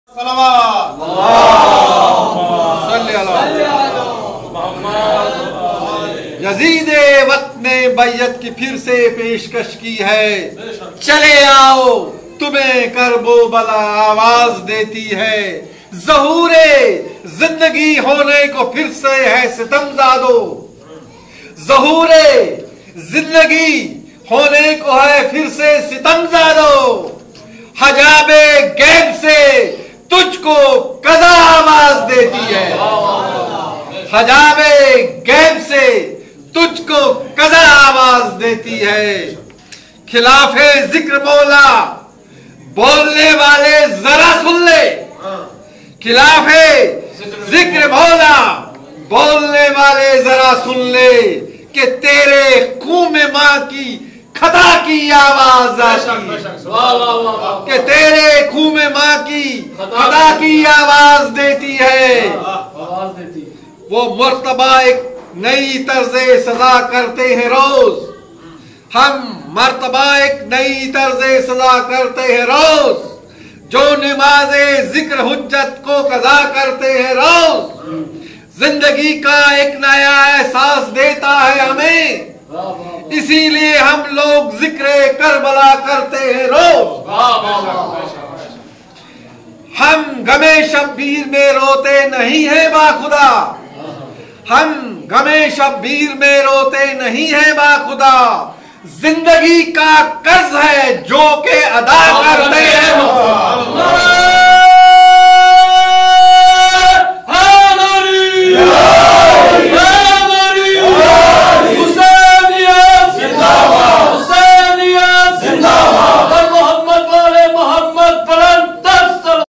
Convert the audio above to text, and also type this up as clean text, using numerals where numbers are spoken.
Yazid वक्त ने बैयत की फिर से पेशकश की है, चले आओ तुम्हें करबो बला आवाज देती है। ज़हूरे जिंदगी होने को फिर से है सितमज़ादो, ज़हूरे जिंदगी होने को है फिर से सितमज़ादो। हजाबे गैब से तुझको कज़ा आवाज देती है, हजाबे गैब से तुझको कज़ा आवाज देती है। खिलाफे जिक्र मौला बोलने वाले जरा सुन ले, खिलाफे जिक्र मौला बोलने वाले जरा सुन ले कि तेरे खून में मां की खता की आवाज आती है, कि तेरे खून में मां की खता की आवाज देती है। वो मर्तबा एक नई तर्ज़े सजा करते हैं रोज, हम मर्तबा एक नई तर्ज़े सजा करते हैं रोज, जो नमाज़े जिक्र हुज्जत को कज़ा करते हैं रोज। जिंदगी का एक नया एहसास देता है हमें, इसीलिए हम लोग जिक्र करबला करते हैं रोज। हम गमे शब्बीर में रोते नहीं है बाखुदा, हम गमे शब्बीर में रोते नहीं है बाखुदा। जिंदगी का कर्ज है जो के अदा करते हैं।